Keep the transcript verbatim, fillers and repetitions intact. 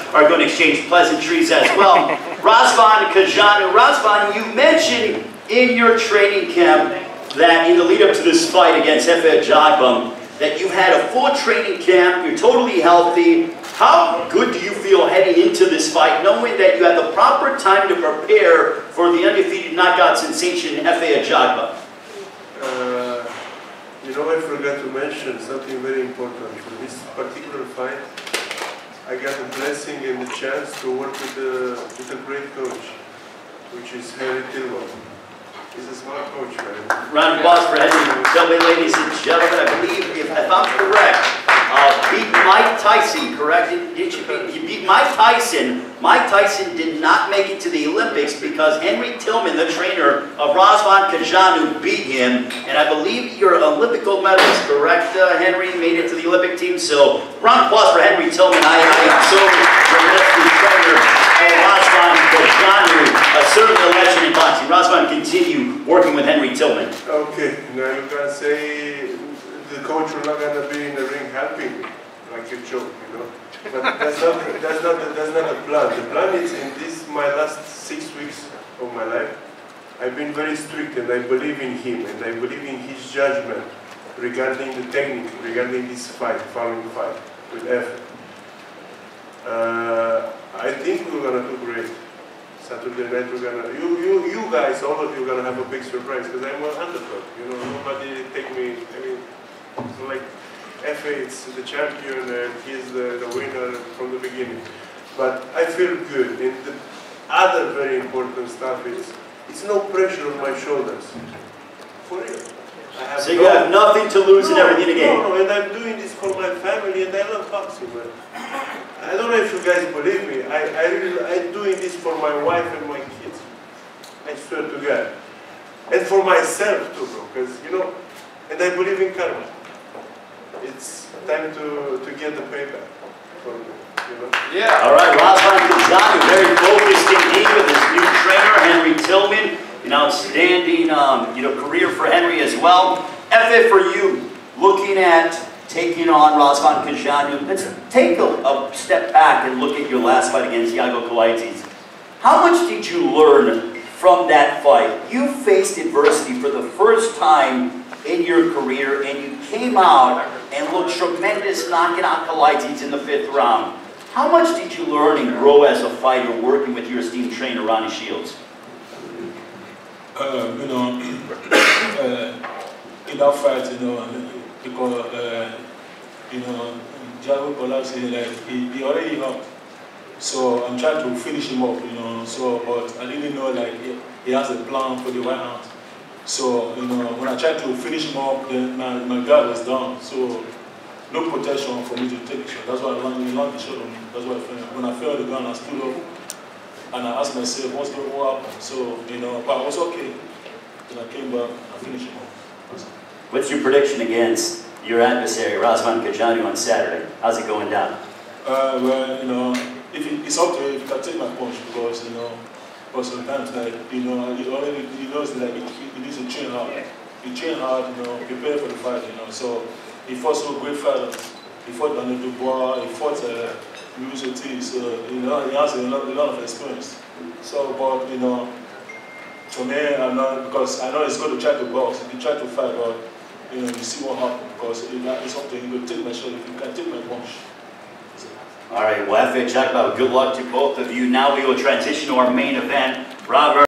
are going to exchange pleasantries as well. Razvan, Cojanu. Razvan, you mentioned in your training camp that in the lead up to this fight against Ajagba, that you've had a full training camp, you're totally healthy. How good do you feel heading into this fight, knowing that you had the proper time to prepare for the undefeated knockout sensation Ajagba? Uh, you know, I forgot to mention something very important. For this particular fight, I got the blessing and the chance to work with a, with a great coach, which is Elie Seckbach. He's a smart coach, man. Round of applause for Henry. Tell me, ladies and gentlemen, I believe, if, if I'm correct, uh, beat Mike Tyson, correct? Did, did you beat, you beat Mike Tyson. Mike Tyson did not make it to the Olympics because Henry Tillman, the trainer of Razvan Cojanu, beat him. And I believe you're Olympic gold medalist, correct, uh, Henry? Made it to the Olympic team. So, round of applause for Henry Tillman. I, I am so tremendously trainer of Razvan Cojanu, uh, serving a legend in boxing. Razvan, continue working with Henry Tillman. Okay, now you can say the coach will not gonna be in the ring helping, like a joke, you know. But that's not that's not that's not the plan. The plan is in this my last six weeks of my life. I've been very strict, and I believe in him, and I believe in his judgment regarding the technique, regarding this fight, following fight with effort. Uh, I think we're gonna do great. Saturday night we're gonna, you, you, you guys, all of you are gonna have a big surprise because I'm an underdog. You know, nobody take me, I mean, it's like F A, it's the champion and he's the, the winner from the beginning. But I feel good. And the other very important stuff is, it's no pressure on my shoulders. For real. I have so no, you have nothing to lose no, and everything to gain. No, no, and I'm doing this for my family and I love boxing, man. I don't know if you guys believe me. I, I really, I'm doing this for my wife and my kids. I swear to God. And for myself too, bro. Because, you know, and I believe in karma. It's time to, to get the payback for me, you know? Yeah. All right, Razvan Cojanu, very focused indeed with his new trainer, Henry Tillman. An outstanding um, you know, career for Henry as well. F A for you, looking at taking on Razvan Cojanu. Let's take a, a step back and look at your last fight against Ajagba. How much did you learn from that fight? You faced adversity for the first time in your career, and you came out and looked tremendous, knocking out Kobe in the fifth round. How much did you learn and grow as a fighter working with your esteemed trainer, Ronnie Shields? Uh, you know, uh, in that fight, you know, because, uh, you know, Jago collapsed, like, he, he already up. So I'm trying to finish him up, you know, so, but I didn't know, like, he, he has a plan for the right hand. So, you know, when I tried to finish him up, then my, my guard was down. So, no protection for me to take the shot. That's why I landed, landed the shot on me. That's why I fell. When I fell on the ground, I stood up. And I asked myself, what's going to happen? So, you know, but I was okay. Then I came back, I finished him off. What's your prediction against your adversary, Razvan Cojanu, on Saturday? How's it going down? Uh, well, you know, if it, it's up to you if you can take my punch, because, you know, but sometimes, like, you know, he already, he knows that, like, he, he needs to train hard. He train hard, you know, prepare for the fight, you know. So, he fought so great fighters. He fought Daniel Dubois, he fought uh, T, so, you know, he has a lot, a lot of experience. So, but, you know, for me, I'm not, because I know he's going to try to box, he can try to fight, but, you know, you see what happens, because it's up to him to take my shot if you can take my punch. So. All right, well, Ajagba, good luck to both of you. Now we will transition to our main event. Robert.